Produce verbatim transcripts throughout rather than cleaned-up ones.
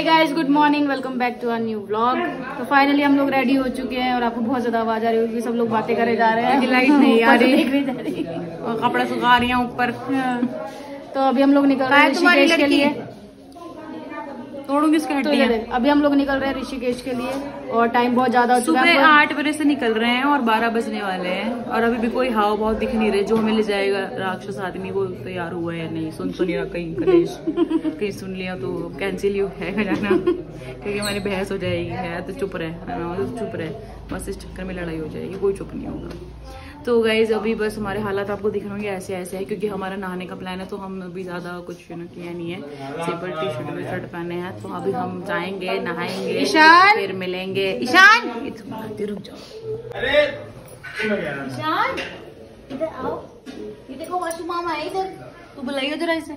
Hey guys, good morning, welcome back to our new vlog. तो finally हम लोग ready हो चुके हैं और आपको बहुत ज्यादा आवाज आ रही होगी, सब लोग बातें करे जा रहे हैं। लाइट नहीं आ रही और कपड़ा सुखा रही हैं ऊपर। तो अभी हम लोग निकल रहे हैं ऋषिकेश के लिए। तोड़ूंगी इसके हड्डियां। तो अभी हम लोग निकल रहे हैं ऋषिकेश के लिए और टाइम बहुत ज्यादा हो चुका है। सुबह आठ बजे से निकल रहे हैं और बारह बजने वाले हैं और अभी भी कोई हाव भाव दिख नहीं रहे। जो हमें ले जाएगा राक्षस आदमी वो तैयार हुआ है या नहीं, सुन तो नहीं रहा कहीं कलेश कहीं सुन लिया तो कैंसिल ही है जाना, क्योंकि हमारी बहस हो जाएगी। है तो चुप रहे, तो चुप रहे, बस इस चक्कर में लड़ाई हो जाएगी, कोई चुप नहीं होगा। तो गाइज अभी बस हमारे हालात आपको दिख रहे होंगे ऐसे ऐसे है, क्योंकि हमारा नहाने का प्लान है। तो हम अभी ज्यादा कुछ किया नहीं है, simple T shirt V shirt पहने हैं। तो अभी हम जाएंगे, नहाएंगे, ईशान फिर मिलेंगे। ईशान रुक जाओ, अरे ईशान इधर आओ, ये देखो वाशु मामा है इधर, तू बुलाइए जरा इसे।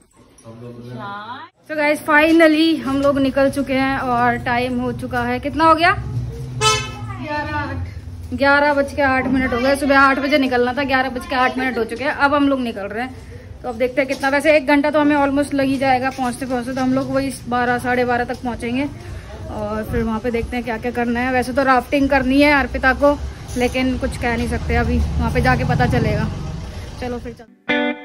तो गाइज फाइनली हम लोग निकल चुके हैं और टाइम हो चुका है, कितना हो गया? ग्यारह बज के आठ मिनट हो गए। सुबह आठ बजे निकलना था, ग्यारह बज के आठ मिनट हो चुके हैं। अब हम लोग निकल रहे हैं। तो अब देखते हैं कितना, वैसे एक घंटा तो हमें ऑलमोस्ट लग ही जाएगा पहुंचते पहुंचते। तो हम लोग वही बारह साढ़े बारह तक पहुंचेंगे और फिर वहां पे देखते हैं क्या क्या करना है। वैसे तो राफ्टिंग करनी है अर्पिता को, लेकिन कुछ कह नहीं सकते अभी, वहाँ पे जाके पता चलेगा। चलो फिर चल।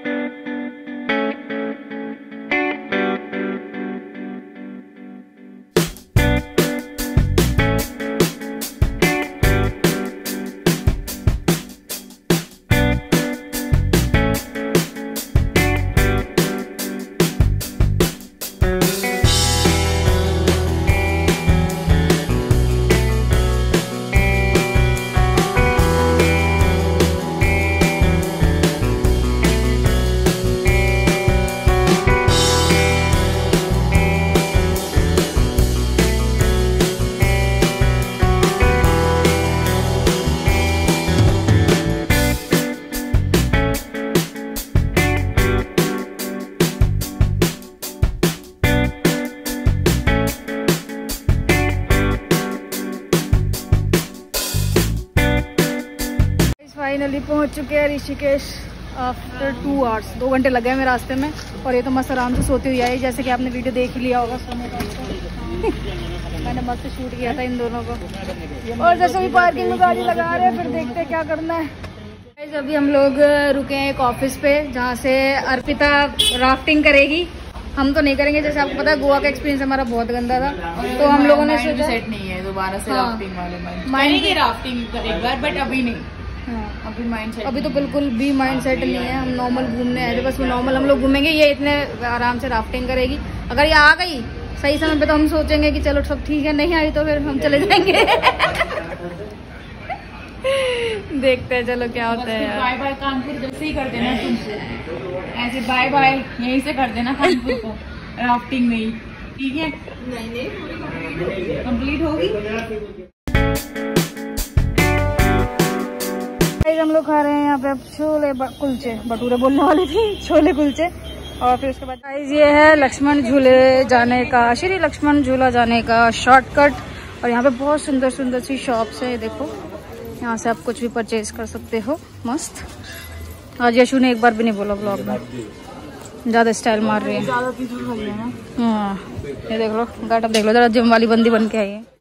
फाइनली पहुंच चुके हैं ऋषिकेश आफ्टर टू आवर्स। दो घंटे लगे हैं मेरे रास्ते में और ये तो मस्त आराम से सोती हुई आई, जैसे कि आपने वीडियो देख लिया होगा सोने का। मैंने मस्त शूट किया था इन दोनों को। और जैसे भी पार्किंग में गाड़ी लगा रहे हैं, फिर देखते हैं क्या करना है। अभी हम लोग रुके हैं एक ऑफिस पे, जहाँ से अर्पिता राफ्टिंग करेगी। हम तो नहीं करेंगे, जैसे आपको पता है गोवा का एक्सपीरियंस हमारा बहुत गंदा था। तो हम लोगों ने सोचा सेट नहीं है दोबारा से हाँ, राफ्टिंग वाले माइंड की राफ्टिंग एक बार, बट अभी नहीं। हाँ, अभी माइंड सेट अभी तो बिल्कुल भी माइंड सेट नहीं है। हम नॉर्मल घूमने आए थे, बस वो नॉर्मल हम लोग घूमेंगे, ये इतने आराम से राफ्टिंग करेगी। अगर ये आ गई सही समय पे तो हम सोचेंगे कि चलो सब ठीक है, नहीं आई तो फिर हम चले जाएंगे। देखते हैं चलो क्या होता है। बाय बाय कानपुर जैसे ही कर देना तुम, ऐसे बाय बाय यहीं से कर देना कानपुर को, राफ्टिंग में ही, ठीक है? नहीं नहीं कंप्लीट होगी। हम लोग खा रहे हैं यहाँ पे छोले कुलचे, भटूरे बोलने वाली थी, छोले कुलचे। और फिर उसके बाद ये है लक्ष्मण झूले जाने का, श्री लक्ष्मण झूला जाने का शॉर्टकट। और यहाँ पे बहुत सुंदर सुंदर सी शॉप्स है, देखो यहाँ से आप कुछ भी परचेज कर सकते हो। मस्त। आज यशु ने एक बार भी नहीं बोला ब्लॉग में, ज्यादा स्टाइल मार रही है। हाँ ये देख लो, गेटअप देख लो जरा, जिम वाली बंदी बन के आई है।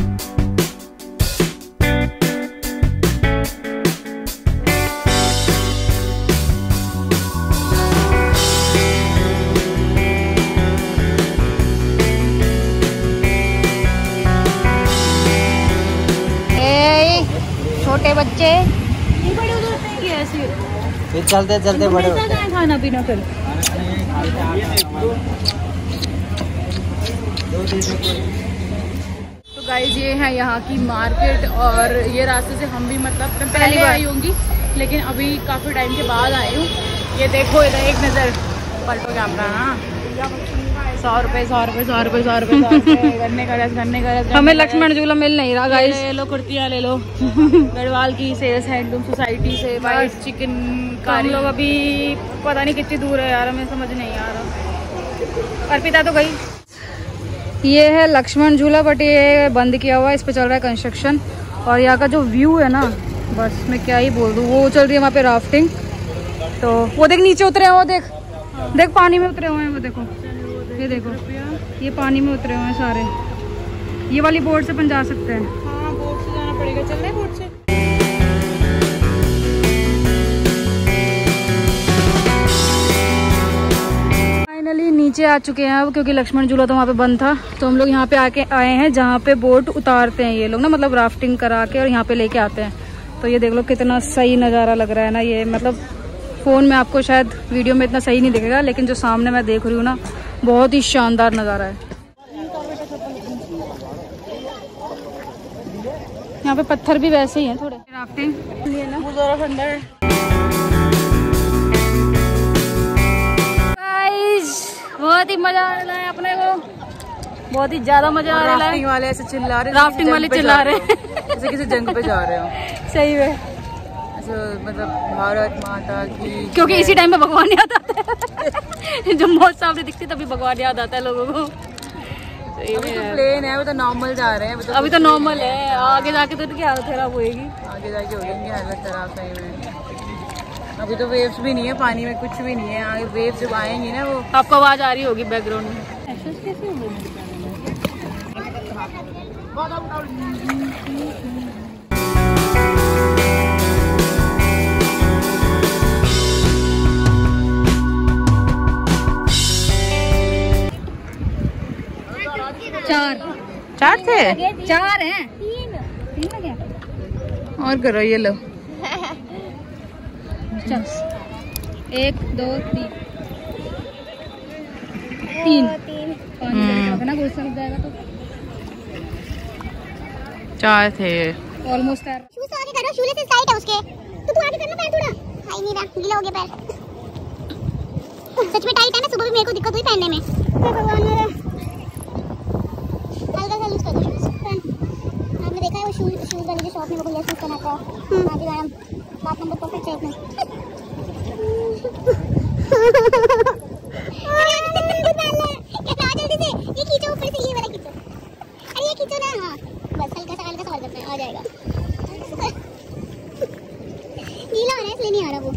छोटे बच्चे ये बड़े उधर नहीं है, ऐसे फिर चलते चलते बड़े होते हैं। खाना पीना फिर तो गाइस ये है यहाँ की मार्केट और ये रास्ते से हम भी मतलब मैं पहले आई होंगी, लेकिन अभी काफी टाइम के बाद आई हूँ। ये देखो इधर एक नजर पलटो कैमरा। हाँ सौ रुपए सौ रुपए सौ रुपए सौ रुपए करने का रस करने का रस। हमें लक्ष्मण झूला मिल नहीं रहा गाइस। ले लो कुर्तियाँ ले लो गढ़वाल की सेल्स हैंडलूम सोसाइटी से। वाइट चिकन का हम लोग अभी पता नहीं कितनी दूर है यार, हमें समझ नहीं आ रहा। अर्पिता तो गई। ये है लक्ष्मण झूला, बट ये बंद किया हुआ है, इस पे चल रहा है कंस्ट्रक्शन। और यहाँ का जो व्यू है ना, बस मैं क्या ही बोल दूँ। वो चल रही है वहाँ पे राफ्टिंग, तो वो देख नीचे उतरे हैं, वो देख देख पानी में उतरे हुए हैं, वो देखो, ये देखो। ये पानी में उतरे हुए हैं सारे। ये वाली बोट से अपन जा सकते हैं। हाँ बोट से जाना पड़ेगा, चल रहे बोट से। फाइनली नीचे आ चुके हैं अब, क्योंकि लक्ष्मण झूला तो वहाँ पे बंद था, तो हम लोग यहाँ पे आके आए हैं जहाँ पे बोट उतारते हैं ये लोग ना, मतलब राफ्टिंग करा के और यहाँ पे लेके आते हैं। तो ये देख लो कितना सही नज़ारा लग रहा है ना। ये मतलब फ़ोन में आपको शायद वीडियो में इतना सही नहीं दिखेगा, लेकिन जो सामने मैं देख रही हूँ ना, बहुत ही शानदार नज़ारा है। यहाँ पे पत्थर भी वैसे ही हैं थोड़े। राफ्टिंग लिए ना वो ज़रा ठंडा है। बहुत ही मजा आ रहा है अपने को, बहुत ही ज्यादा मजा आ रहा है। राफ्टिंग वाले ऐसे चिल्ला रहे, राफ्टिंग वाले चिल्ला रहे हैं जैसे किसी जंग पे जा रहे हो। सही में, मतलब भारत माता की, क्योंकि इसी टाइम में भगवान याद आता है जब मौत सामने दिखती तभी भगवान याद आता है लोगों को। अभी तो प्लेन है, अभी तो नॉर्मल जा रहे हैं। अभी तो, अभी तो नॉर्मल है, आगे जाके तो इनकी हालत खराब होएगी। आगे जाके हो जाएंगे हालत खराब सही में। अभी तो वेव्स भी नहीं है पानी में, कुछ भी नहीं है। आगे वेव्स जब आएंगी ना, वो आपको आवाज आ रही होगी बैकग्राउंड में। चार चार थे, चार हैं। तीन तीन है क्या? और करो ये लो। चल एक दो तीन तीन पानी का ना गुस्सा लग जाएगा तो। चार थे ऑलमोस्ट। शूज आगे करो, शूले से टाइट है उसके, तो तू आगे करना पैर थोड़ा। हाय नीरा गीला हो गया पैर, सच में टाइट है ना। सुबह भी मेरे को दिक्कत हुई पहनने में। भगवान मेरा, हल्का सा लूज कर दो शूज। आपने देखा है वो शूज शूज वाली जो शॉप में वो भैया शूज बनाता है, हाँ जी मैडम, बात नंबर परफेक्ट है इसमें। जल्दी से ये खींचो, ऊपर से ये वाला खींचो। अरे ये खींचो ना, हाँ बस हल्का सा हल्का सा और करते हैं, आ जाएगा। गीला हो रहा है इसलिए नहीं आ रहा वो।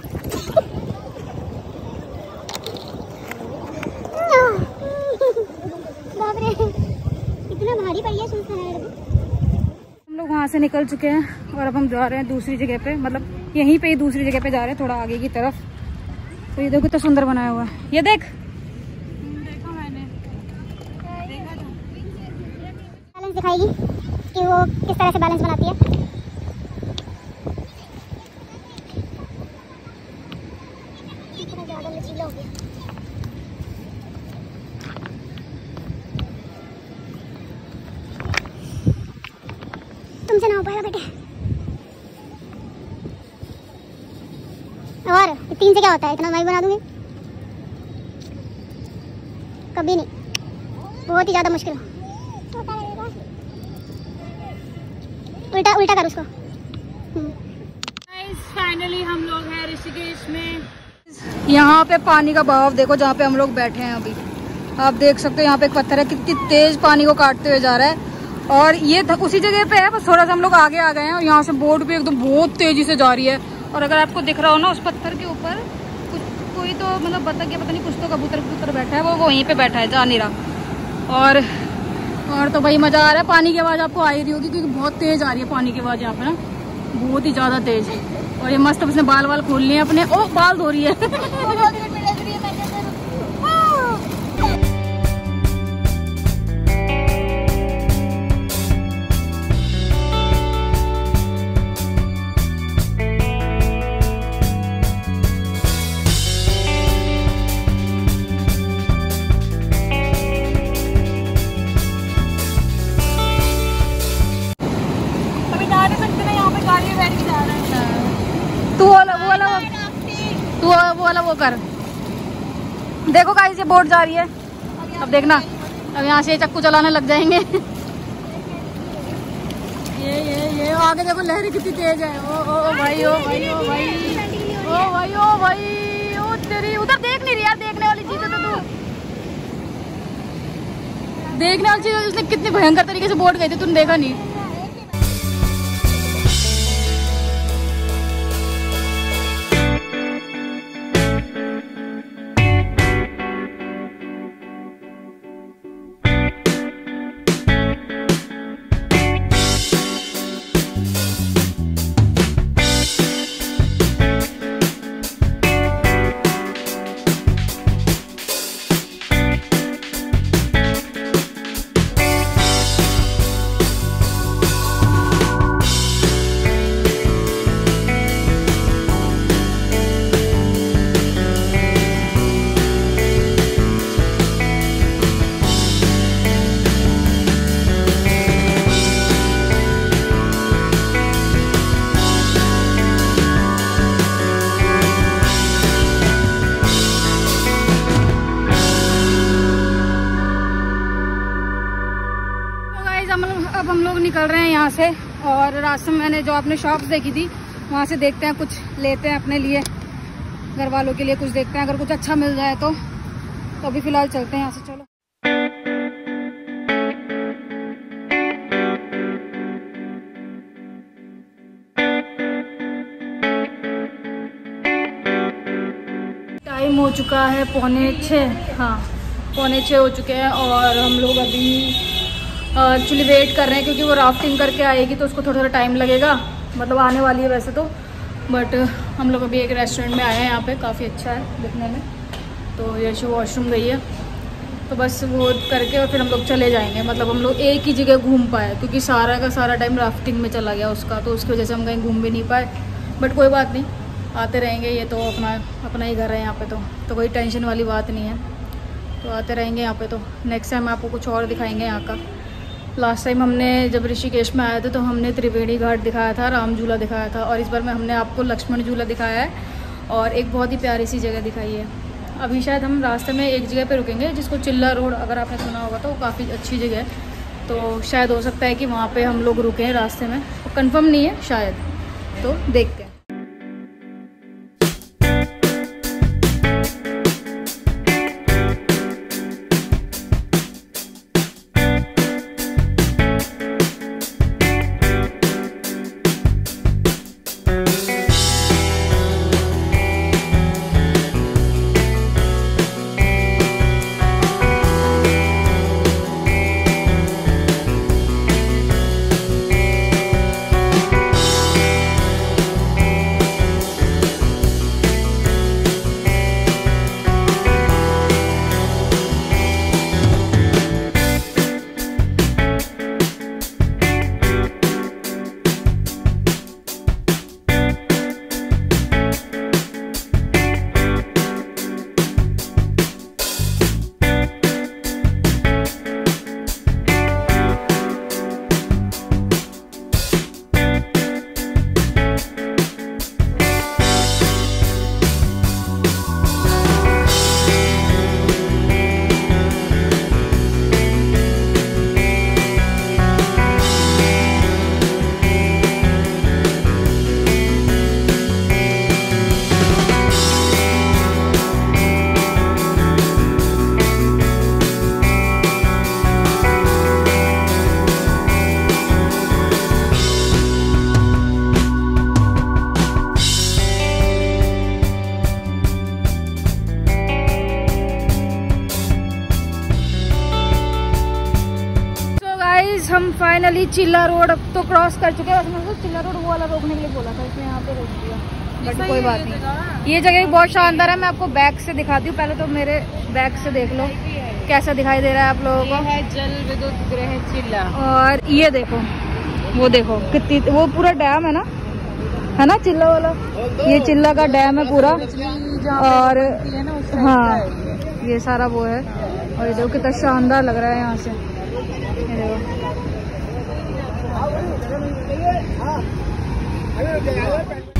बाप रे इतना भारी पड़ गया शूज पहना। हम लोग वहाँ से निकल चुके हैं और अब हम जा रहे हैं दूसरी जगह पे, मतलब यहीं पे ही दूसरी जगह पे जा रहे हैं, थोड़ा आगे की तरफ। तो ये देखो कितना सुंदर बनाया हुआ है, ये देख। देखा मैंने, देखा था। बैलेंस दिखाएगी कि वो किस तरह से बैलेंस बनाती है। इतना ज़्यादा लचीला हो गया। तुमसे ना हो पाएगा बेटे। और तीन से क्या होता है, इतना मैं बना दूंगी। कभी नहीं, बहुत ही ज्यादा मुश्किल। उल्टा उल्टा कर उसको। फाइनली हम लोग हैं ऋषिकेश में। यहाँ पे पानी का बहाव देखो, जहाँ पे हम लोग बैठे हैं अभी आप देख सकते हो। यहाँ पे एक पत्थर है, कितनी तेज पानी को काटते हुए जा रहा है। और ये उसी जगह पे है, बस थोड़ा सा हम लोग आगे आ गए हैं। और यहाँ से बोट भी एकदम बहुत तेजी से जा रही है। और अगर आपको दिख रहा हो ना, उस पत्थर के ऊपर कुछ कोई तो मतलब बतख या पता नहीं कुछ तो कबूतर कबूतर बैठा है, वो वहीं पे बैठा है, जा नहीं रहा। और और तो भाई मजा आ रहा है। पानी की आवाज़ आपको आ ही रही होगी, क्योंकि बहुत तेज आ रही है पानी की आवाज़ यहाँ पे ना, बहुत ही ज़्यादा तेज। और ये मस्त उसने बाल बाल खोल लिए अपने। ओ बाल धो रही है तू वाला वो वाला तू वो वाला वो कर। देखो गाइस ये बोट जा रही है, अब देखना। अब यहाँ से चक्कू चलाने लग जाएंगे। ये ये ये आगे देखो लहरें कितनी तेज है। ओ ओ भाई ओ भाई ओ भाई ओ भाई ओ भाई ओ तेरी, उधर देख नहीं रही यार। देखने वाली चीज है तो तू देखने वाली चीज। उसने कितनी भयंकर तरीके से बोट गई थी, तूने देखा नहीं। निकल रहे हैं यहाँ से और रास्ते में मैंने जो आपने शॉप्स देखी थी वहाँ से देखते हैं, कुछ लेते हैं अपने लिए, घर वालों के लिए कुछ देखते हैं, अगर कुछ अच्छा मिल जाए तो। तो अभी फिलहाल चलते हैं यहाँ से। चलो टाइम हो चुका है पौने छः, हाँ पौने छः हो चुके हैं और हम लोग अभी एक्चुअली वेट कर रहे हैं क्योंकि वो राफ्टिंग करके आएगी तो उसको थोड़ा थोड़ा टाइम लगेगा, मतलब आने वाली है वैसे तो, बट हम लोग अभी एक रेस्टोरेंट में आए हैं, यहाँ पे काफ़ी अच्छा है दिखने में। तो यशु वॉशरूम गई है तो बस वो करके और फिर हम लोग चले जाएंगे, मतलब हम लोग एक ही जगह घूम पाए क्योंकि सारा का सारा टाइम राफ्टिंग में चला गया उसका, तो उसकी वजह से हम कहीं घूम भी नहीं पाए। बट कोई बात नहीं, आते रहेंगे, ये तो अपना अपना ही घर है यहाँ पे, तो तो कोई टेंशन वाली बात नहीं है, तो आते रहेंगे यहाँ पे। तो नेक्स्ट टाइम आपको कुछ और दिखाएंगे यहाँ का। लास्ट टाइम हमने जब ऋषिकेश में आए थे तो हमने त्रिवेणी घाट दिखाया था, राम झूला दिखाया था, और इस बार में हमने आपको लक्ष्मण झूला दिखाया है और एक बहुत ही प्यारी सी जगह दिखाई है। अभी शायद हम रास्ते में एक जगह पे रुकेंगे जिसको चिल्ला रोड, अगर आपने सुना होगा तो वो काफ़ी अच्छी जगह है, तो शायद हो सकता है कि वहाँ पे हम लोग रुकें रास्ते में, तो कंफर्म नहीं है शायद, तो देखते हैं। हम फाइनली चिल्ला रोड अब तो क्रॉस कर चुके हैं। बस चिल्ला रोड वो वाला रोकने के लिए बोला था, इसलिए यहाँ पे रोक दिया, बट कोई बात नहीं। ये जगह भी बहुत शानदार है, मैं आपको बैक से दिखाती हूँ। पहले तो मेरे बैक से देख लो कैसा दिखाई दे रहा है आप लोगों को। है जल विद्युत गृह चिल्ला, और ये देखो, वो देखो कितनी, वो पूरा डैम है ना, है ना चिल्ला वाला, ये चिल्ला का डैम है पूरा। और हाँ ये सारा वो है, और ये देखो कितना शानदार लग रहा है यहाँ से, ये देखो।